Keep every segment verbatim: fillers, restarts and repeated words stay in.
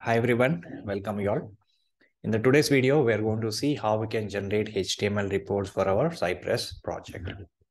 Hi everyone, welcome you all. In the today's video, we are going to see how we can generate H T M L reports for our Cypress project.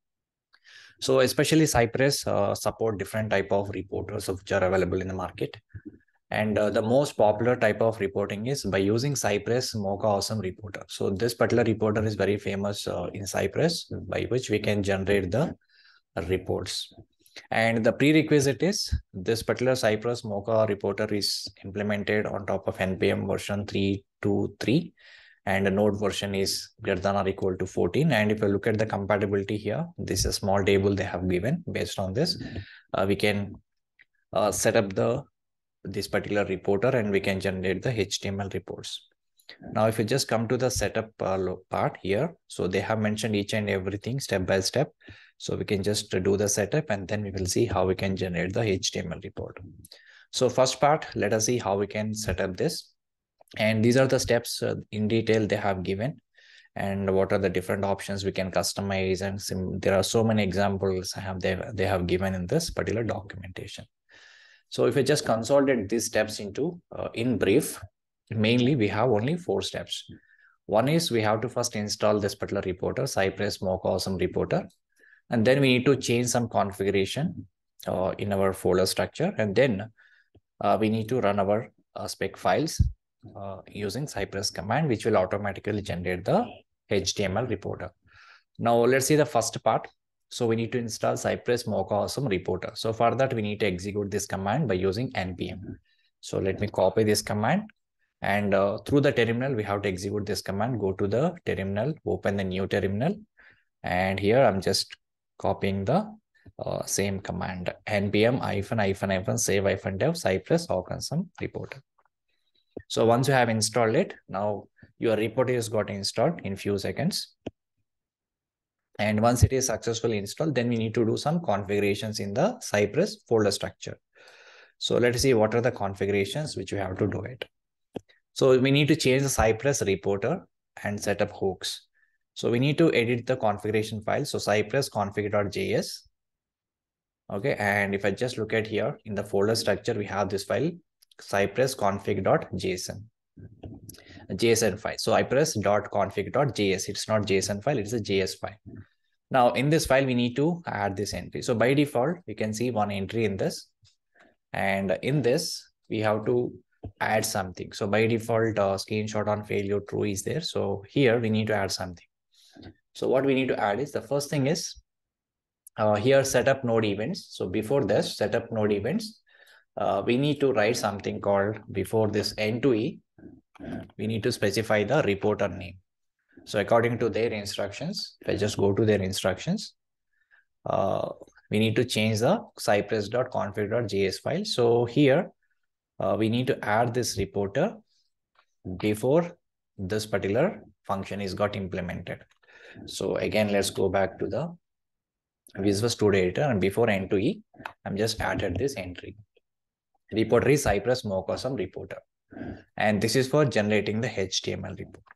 So especially Cypress uh, support different type of reporters which are available in the market. And uh, the most popular type of reporting is by using Cypress Mocha Awesome Reporter. So this particular reporter is very famous uh, in Cypress, by which we can generate the reports. And the prerequisite is this particular Cypress Mocha reporter is implemented on top of N P M version three point two point three, and the node version is greater than or equal to fourteen. And if you look at the compatibility here, this is a small table they have given. Based on this, uh, we can uh, set up the this particular reporter and we can generate the H T M L reports. Now, if you just come to the setup uh, part here, so they have mentioned each and everything step by step. So we can just do the setup and then we will see how we can generate the H T M L report. So first part, let us see how we can set up this. And these are the steps uh, in detail they have given, and what are the different options we can customize. And sim there are so many examples I have they, they have given in this particular documentation. So if we just consolidate these steps into uh, in brief, mainly we have only four steps. One is we have to first install this particular reporter, Cypress Mocha Awesome Reporter. And then we need to change some configuration uh, in our folder structure. And then uh, we need to run our uh, spec files uh, using Cypress command, which will automatically generate the H T M L reporter. Now let's see the first part. So we need to install Cypress Mocha Awesome Reporter. So for that, we need to execute this command by using N P M. So let me copy this command. And uh, through the terminal, we have to execute this command. Go to the terminal, open the new terminal. And here I'm just copying the uh, same command, npm hyphen hyphen hyphen save hyphen dev Cypress Awesome Reporter. So once you have installed it, now your reporter is got installed in few seconds. And once it is successfully installed, then we need to do some configurations in the Cypress folder structure. So let's see what are the configurations which we have to do it. So we need to change the Cypress reporter and set up hooks. So we need to edit the configuration file. So Cypress config.js. Okay, and if I just look at here in the folder structure, we have this file, Cypress config.json. JSON file. So cypress.config.js. It's not JSON file, it's a J S file. Now in this file, we need to add this entry. So by default, you can see one entry in this. And in this, we have to add something. So by default, uh, screenshot on failure true is there. So here we need to add something. So what we need to add is, the first thing is uh, here setup node events. So before this setup node events, uh, we need to write something called, before this N to E, we need to specify the reporter name. So according to their instructions, if I just go to their instructions, uh, we need to change the cypress.config.js file. So here uh, we need to add this reporter before this particular function is got implemented. So again, let's go back to the Visual Studio Editor, and before N to E, I'm just added this entry. Reporter is Cypress Mocha Awesome Reporter. And this is for generating the H T M L report.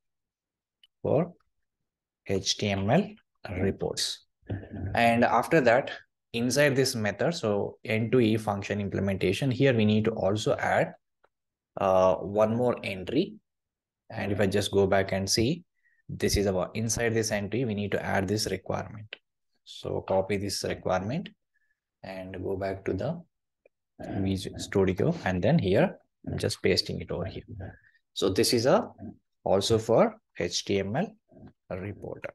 For H T M L reports. And after that, inside this method, so N to E function implementation, here we need to also add uh, one more entry. And if I just go back and see, this is about inside this entry, we need to add this requirement. So copy this requirement and go back to the Visual Studio, and then here I'm just pasting it over here. So this is a also for H T M L reporter.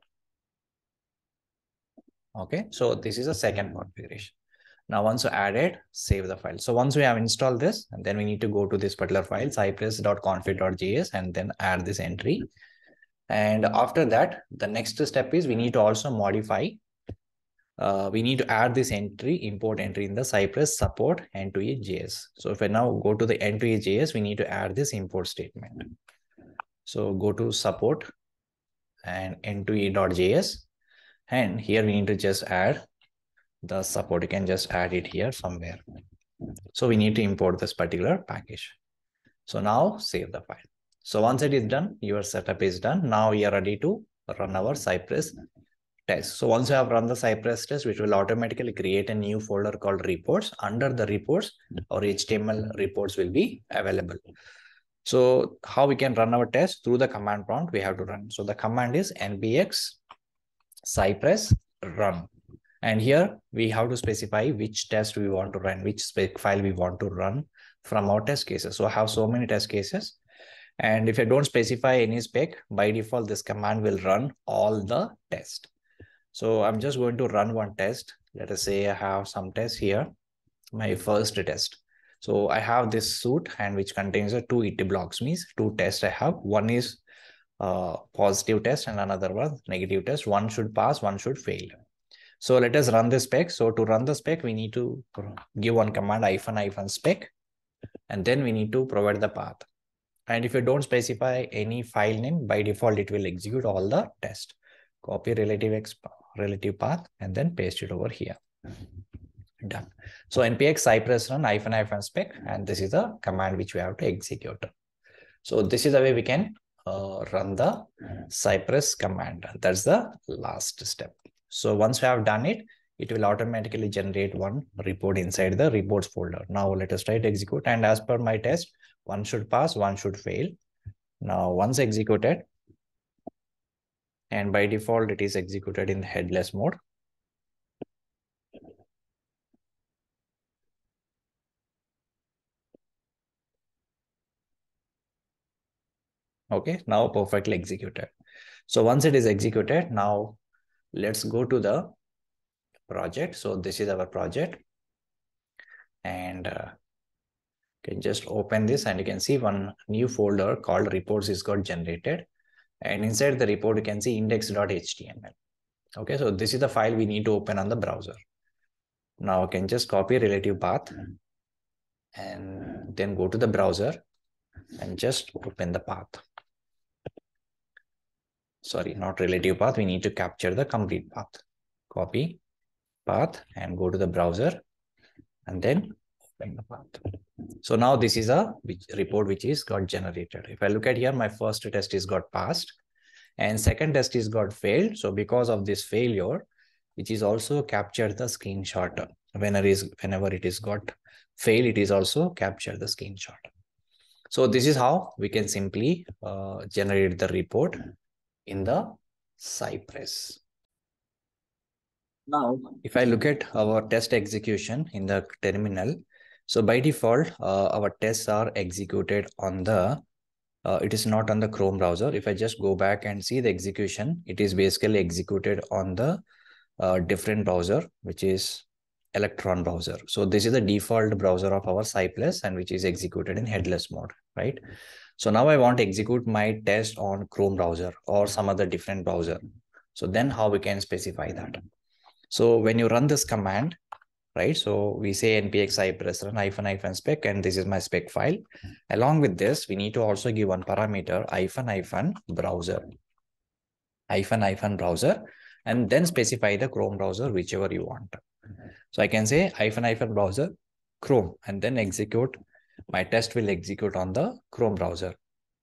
Okay, so this is a second configuration. Now once you add it, save the file. So once we have installed this, and then we need to go to this particular file, cypress.config.js, and then add this entry. And after that, the next step is we need to also modify. Uh, we need to add this entry, import entry in the Cypress support N to E J S. So if I now go to the N to E J S, we need to add this import statement. So go to support and N to E.js. And here we need to just add the support. You can just add it here somewhere. So we need to import this particular package. So now save the file. So once it is done, your setup is done. Now we are ready to run our Cypress test. So once you have run the Cypress test, which will automatically create a new folder called reports. Under the reports, our H T M L reports will be available. So how we can run our test? Through the command prompt we have to run. So the command is npx cypress run. And here we have to specify which test we want to run, which spec file we want to run from our test cases. So I have so many test cases. And if I don't specify any spec, by default, this command will run all the tests. So I'm just going to run one test. Let us say I have some tests here, my first test. So I have this suit and which contains a two it blocks, means two tests I have. One is uh, positive test and another one negative test. One should pass, one should fail. So let us run the spec. So to run the spec, we need to give one command hyphen hyphen spec, and then we need to provide the path. And if you don't specify any file name, by default, it will execute all the tests. Copy relative exp relative path and then paste it over here. Done. So npx cypress run hyphen hyphen spec, and this is the command which we have to execute. So this is the way we can uh, run the Cypress command. That's the last step. So once we have done it, it will automatically generate one report inside the reports folder. Now let us try to execute. And as per my test, one should pass, one should fail. Now once executed, and by default, it is executed in headless mode. Okay, now perfectly executed. So once it is executed, now let's go to the project. So this is our project. And uh, you can just open this and you can see one new folder called reports is got generated. And inside the report, you can see index dot H T M L. Okay, so this is the file we need to open on the browser. Now I can just copy relative path and then go to the browser and just open the path. Sorry, not relative path. We need to capture the complete path. Copy path and go to the browser and then open the path. So now this is a report which is got generated. If I look at here, my first test is got passed and second test is got failed. So because of this failure, which is also captured the screenshot. Whenever is whenever it is got failed, it is also captured the screenshot. So this is how we can simply uh, generate the report in the Cypress. Now, if I look at our test execution in the terminal, so by default, uh, our tests are executed on the, uh, it is not on the Chrome browser. If I just go back and see the execution, it is basically executed on the uh, different browser, which is Electron browser. So this is the default browser of our Cypress and which is executed in headless mode, right? So now I want to execute my test on Chrome browser or some other different browser. So then how we can specify that? So when you run this command, right? So we say npx cypress run hyphen hyphen spec, and this is my spec file. Along with this, we need to also give one parameter hyphen hyphen browser, hyphen hyphen browser, and then specify the Chrome browser, whichever you want. So I can say hyphen hyphen browser Chrome, and then execute. My test will execute on the Chrome browser.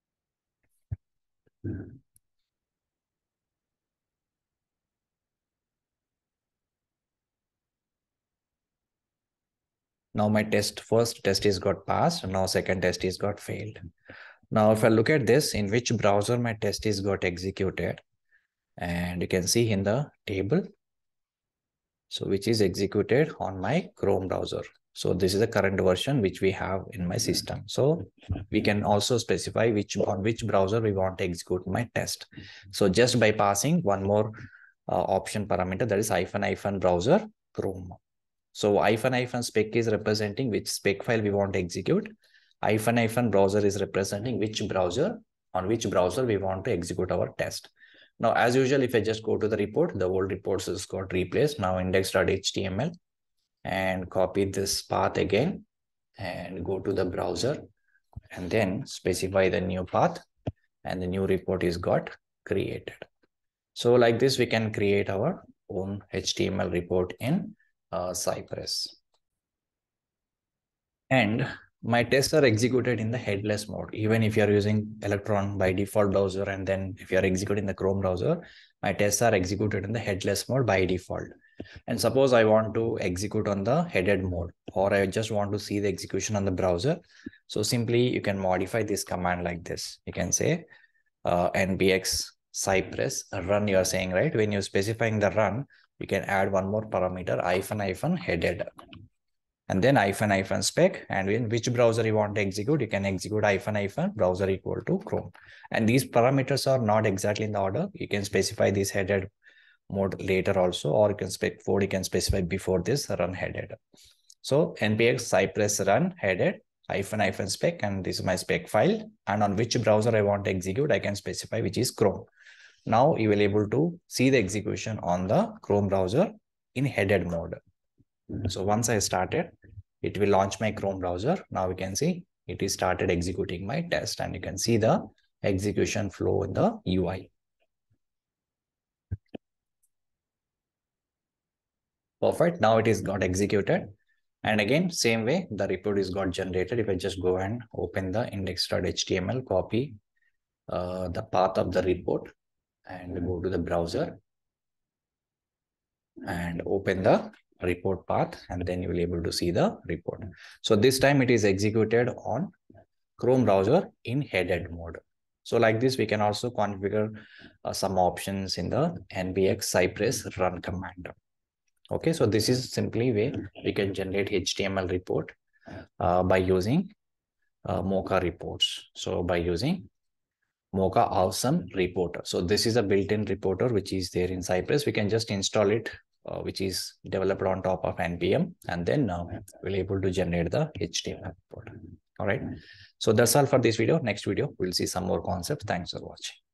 Now my test, first test is got passed. Now second test is got failed. Now if I look at this, in which browser my test is got executed, and you can see in the table, so which is executed on my Chrome browser. So this is the current version which we have in my system. So we can also specify which on which browser we want to execute my test. So just by passing one more uh, option parameter, that is hyphen hyphen browser Chrome. So hyphen hyphen spec is representing which spec file we want to execute. Hyphen hyphen browser is representing which browser, on which browser we want to execute our test. Now, as usual, if I just go to the report, the old reports is got replaced. Now index dot H T M L and copy this path again and go to the browser and then specify the new path, and the new report is got created. So like this, we can create our own H T M L report in uh, Cypress. And my tests are executed in the headless mode. Even if you're using Electron by default browser, and then if you're executing the Chrome browser, my tests are executed in the headless mode by default. And suppose I want to execute on the headed mode, or I just want to see the execution on the browser. So simply you can modify this command like this. You can say uh, npx cypress run, you're saying, right? When you're specifying the run, you can add one more parameter, hyphen hyphen headed, and then hyphen hyphen spec, and in which browser you want to execute, you can execute hyphen hyphen browser equal to Chrome. And these parameters are not exactly in the order. You can specify this headed mode later also, or you can spec for, you can specify before this run headed. So npx cypress run headed hyphen hyphen spec, and this is my spec file, and on which browser I want to execute, I can specify, which is Chrome. Now you will able to see the execution on the Chrome browser in headed mode. So once I started, it will launch my Chrome browser. Now we can see it is started executing my test, and you can see the execution flow in the U I. Perfect. Now it is got executed. And again, same way, the report is got generated. If I just go and open the index.html, copy uh, the path of the report and go to the browser and open the report path, and then you will be able to see the report. So this time it is executed on Chrome browser in headed mode. So like this, we can also configure uh, some options in the npx cypress run command. Okay, so this is simply way we can generate H T M L report uh, by using uh, Mocha reports. So by using Mocha Awesome Reporter. So this is a built-in reporter which is there in Cypress. We can just install it, uh, which is developed on top of N P M, and then now we'll able to generate the H T M L report. All right. So that's all for this video. Next video, we'll see some more concepts. Thanks for watching.